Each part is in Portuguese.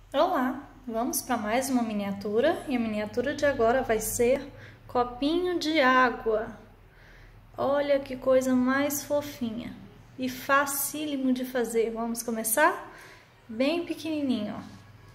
Olá, vamos para mais uma miniatura e a miniatura de agora vai ser copinho de água. Olha que coisa mais fofinha e facílimo de fazer. Vamos começar? Bem pequenininho, ó.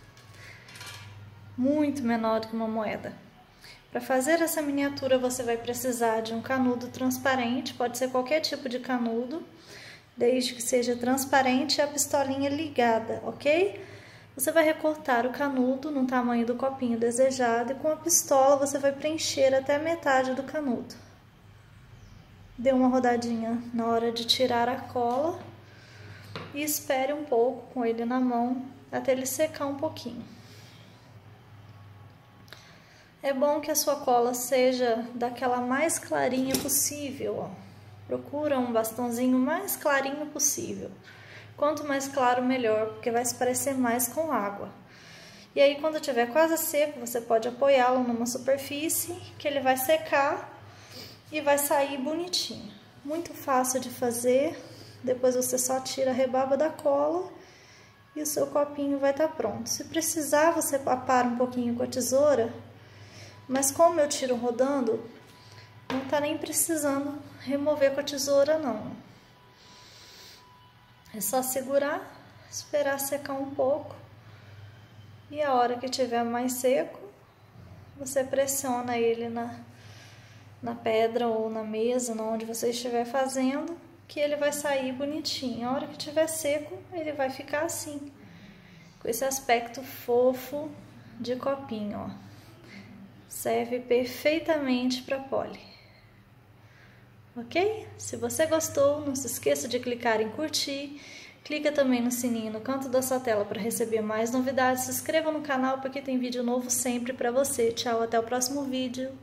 Muito menor do que uma moeda. Para fazer essa miniatura você vai precisar de um canudo transparente, pode ser qualquer tipo de canudo, desde que seja transparente e a pistolinha ligada, ok? Você vai recortar o canudo no tamanho do copinho desejado e com a pistola você vai preencher até a metade do canudo. Dê uma rodadinha na hora de tirar a cola e espere um pouco com ele na mão até ele secar um pouquinho. É bom que a sua cola seja daquela mais clarinha possível, ó. Procura um bastãozinho mais clarinho possível. Quanto mais claro, melhor, porque vai se parecer mais com água. E aí, quando estiver quase seco, você pode apoiá-lo numa superfície, que ele vai secar e vai sair bonitinho. Muito fácil de fazer. Depois você só tira a rebaba da cola e o seu copinho vai estar pronto. Se precisar, você apara um pouquinho com a tesoura, mas como eu tiro rodando, não tá nem precisando remover com a tesoura, não. É só segurar, esperar secar um pouco e a hora que tiver mais seco, você pressiona ele na pedra ou na mesa, onde você estiver fazendo, que ele vai sair bonitinho. A hora que tiver seco, ele vai ficar assim, com esse aspecto fofo de copinho, ó. Serve perfeitamente para poli. Ok? Se você gostou, não se esqueça de clicar em curtir, clica também no sininho no canto da sua tela para receber mais novidades, se inscreva no canal porque tem vídeo novo sempre para você. Tchau, até o próximo vídeo.